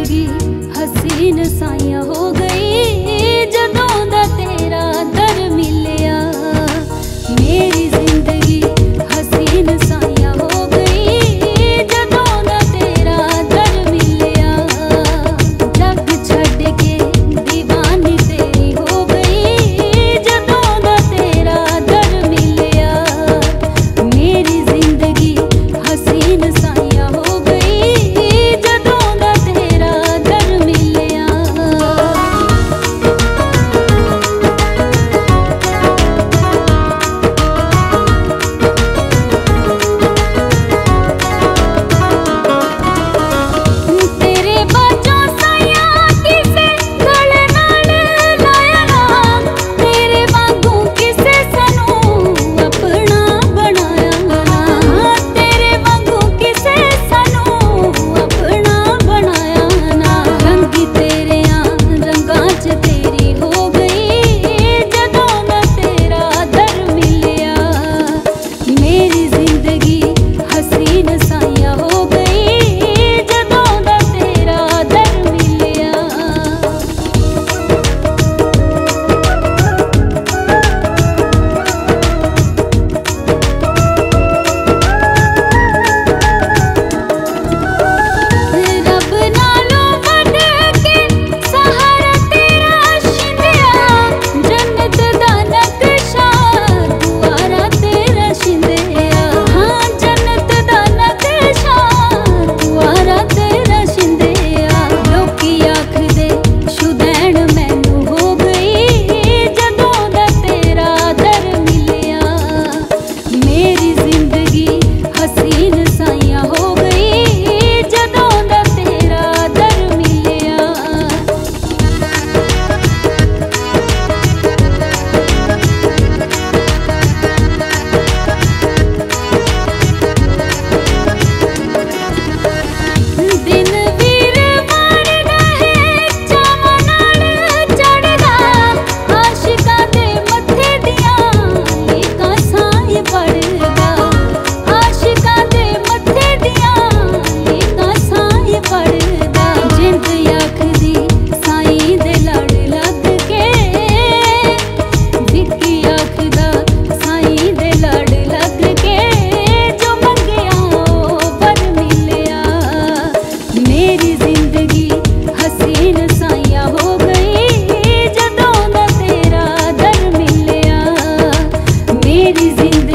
जिंदगी हसीन साइया हो गई जदों दा तेरा दर मिलिया। मेरी जिंदगी हसीन साइया हो गई जदों दा तेरा दर मिलिया। जग छड़ के दीवानी तेरी हो गई जदों दा तेरा दर मिलिया। मेरी जिंदगी हसीन साइया हो गई जदों दा तेरा दर मिलिया। तेरे बाजों साइया किसे गले नाल लाया ना, तेरे वांगू किसे सानू अपना बनाया ना। तेरे वांगू किसे सानू अपना बनाया ना। रंगी तेरियां रंगां च तेरी हो गई जदों दा तेरा दर मिलिया। मेरी जिंदगी हसीन साइया हो गई जदों दा तेरा दर मिलिया। रब नालों वध के सहारा तेरा शिंदिया। जन्नत दा नक्शा दुआरा तेरा शिंदिया। हाँ जन्नत दा नक्शा दुआरा तेरा शिंदिया। लोकी आखदे शुदैन मैनू हो गई जदों दा तेरा दर मिलिया। मेरी जिंदगी हसीन साइया हो गई जदों दा तेरा दर मिलिया। दिन वीरवार दा है चावां नाल चढ़दा। आशिकां दे मत्थे दियां लीकां साईं पढ़दा। आशिकां दे मत्थे दियां लीकां साईं पढ़दा। जिंद आखदी साईं दे लड़ लग के, विक्की आखदा साईं दे लड़ लग के, जो मंगिया ओ वर मिलिया। मेरी जिंदगी हसीन साइया हो गई जदों दा तेरा दर मिलिया। मेरी जिंदगी